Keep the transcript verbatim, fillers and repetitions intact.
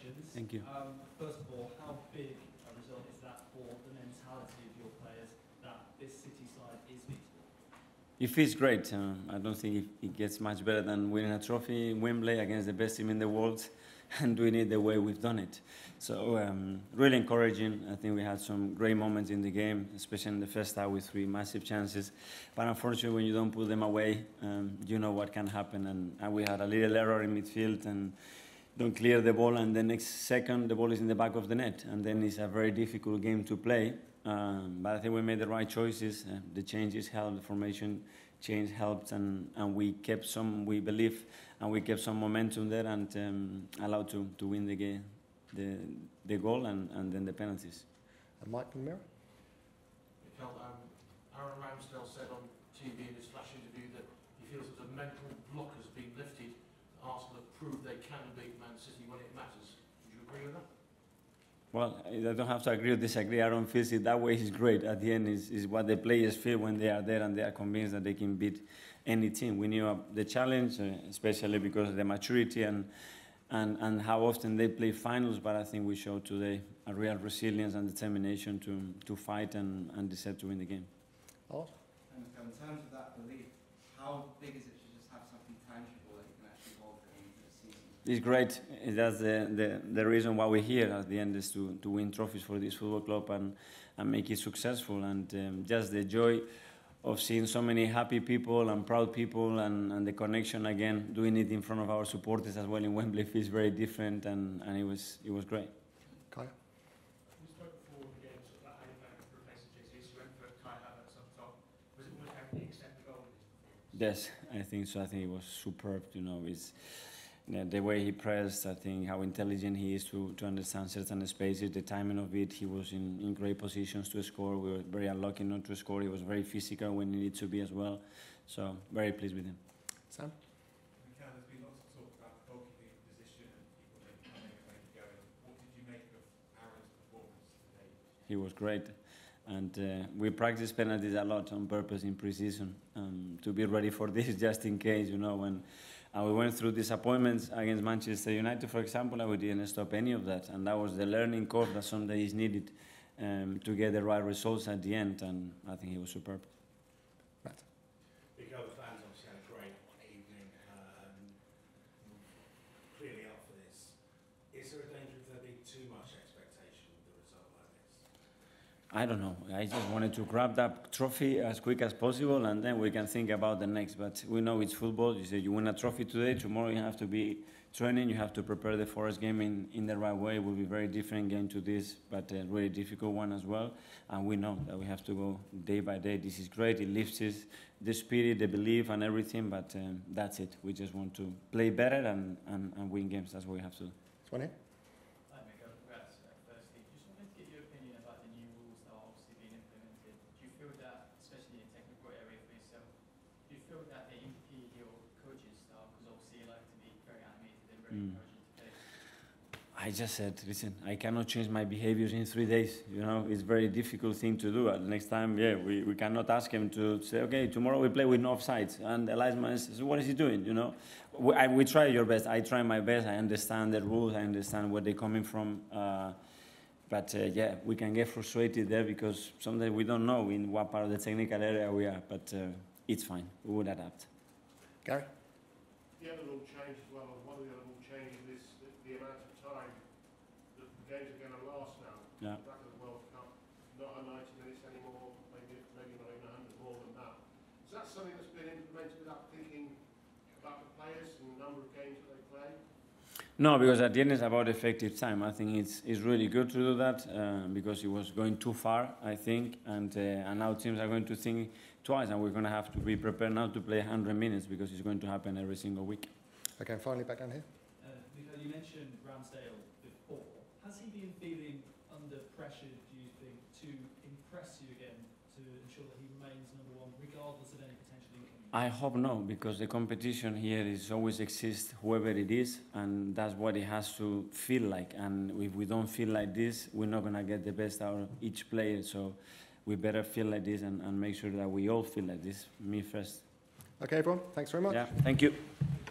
congratulations. Thank you. Um, first of all, how big a result is that for the mentality of your players that this City side is beatable? It feels great. Uh, I don't think it, it gets much better than winning a trophy in Wembley against the best team in the world and doing it the way we've done it. So um, really encouraging. I think we had some great moments in the game, especially in the first half with three massive chances. But unfortunately, when you don't put them away, um, you know what can happen. And, and we had a little error in midfield and don't clear the ball, and the next second the ball is in the back of the net, and then it's a very difficult game to play. Um, but I think we made the right choices. Uh, the changes helped, the formation change helped, and, and we kept some, we believe, and we kept some momentum there and um, allowed to, to win the game, the, the goal and, and then the penalties. And Mike from the Mirror? Mikel, um, Aaron Ramsdale said on T V in his flash interview that he feels that the mental block has been lifted. Arsenal have proved they can beat Man City when it matters. Would you agree with that? Well, I don't have to agree or disagree. Aaron feels it that way. He's great. At the end, is is what the players feel when they are there and they are convinced that they can beat any team. We knew uh, the challenge, uh, especially because of the maturity and, and and how often they play finals. But I think we showed today a real resilience and determination to to fight and, and deserve to win the game. Oh. And in terms of that belief, how big is it to just have something tangible that you can actually hold going into the season? It's great. That's the, the, the reason why we're here at the end, is to, to win trophies for this football club and, and make it successful. And um, just the joy of seeing so many happy people and proud people, and, and the connection again, doing it in front of our supporters as well in Wembley feels very different, and, and it was it was great. Kaya? We spoke before the game sort of about how you found replacing Jesus. You went for Kai Havertz up top. Was it almost how you accept the goal in this performance? Yes, I think so. I think it was superb. You know, it's the, the way he pressed. I think how intelligent he is to, to understand certain spaces, the timing of it. He was in, in great positions to score. We were very unlucky not to score. He was very physical when he needed to be as well. So very pleased with him. Sam? Mikel, there's been lots of talk about the goalkeeping position and people making it make it going. What did you make of Aaron's performance today? He was great. And uh, we practice penalties a lot on purpose in pre-season um, to be ready for this, just in case, you know. When uh, we went through disappointments against Manchester United, for example, and we didn't stop any of that. And that was the learning curve that some days needed um, to get the right results at the end. And I think he was superb. Matt? Mikel, the fans obviously had a great evening, um, clearly up for this. Is there a danger of there being too much expectation with a result like this? I don't know. I just wanted to grab that trophy as quick as possible, and then we can think about the next. But we know it's football. You say you win a trophy today, tomorrow you have to be training, you have to prepare the Forest game in, in the right way. It will be a very different game to this, but a really difficult one as well. And we know that we have to go day by day. This is great. It lifts us, the spirit, the belief, and everything, but um, that's it. We just want to play better and, and, and win games. That's what we have to do. This one here? Hi, Mikel. Congrats, uh, firstly. Just wanted to get your opinion about the new rules that are obviously being implemented. Do you feel that, especially in a technical area for yourself, do you feel that they impede your coaching style? Because obviously you like to be very animated and very Mm. encouraging to play. I just said, listen, I cannot change my behaviors in three days. You know, it's a very difficult thing to do. And next time, yeah, we, we cannot ask him to say, okay, tomorrow we play with no offsides. And the linesman says, what is he doing? You know, we, I, we try your best. I try my best. I understand the rules. I understand where they're coming from. Uh, but uh, yeah, we can get frustrated there because sometimes we don't know in what part of the technical area we are. But uh, it's fine. We would adapt. Gary? The other rule change as well, one of the other rule changes is the, the amount of time that the games are going to last now. Yeah. Back at the World Cup, not a ninety minutes anymore, maybe maybe not even one hundred more than that. Is that something that's been implemented without thinking about the players and the number of games that they play? No, because at the end it's about effective time. I think it's, it's really good to do that uh, because it was going too far, I think, and, uh, and now teams are going to think twice, and we're going to have to be prepared now to play one hundred minutes because it's going to happen every single week. Okay, and finally back down here. Uh, Mikel, you mentioned Ramsdale before. Has he been feeling under pressure, do you think, to impress you again, to ensure that he remains number one, regardless of any potential incoming? I hope no, because the competition here is always exists, whoever it is, and that's what it has to feel like. And if we don't feel like this, we're not going to get the best out of each player. So we better feel like this and, and make sure that we all feel like this, me first. Okay, everyone, thanks very much. Yeah, thank you.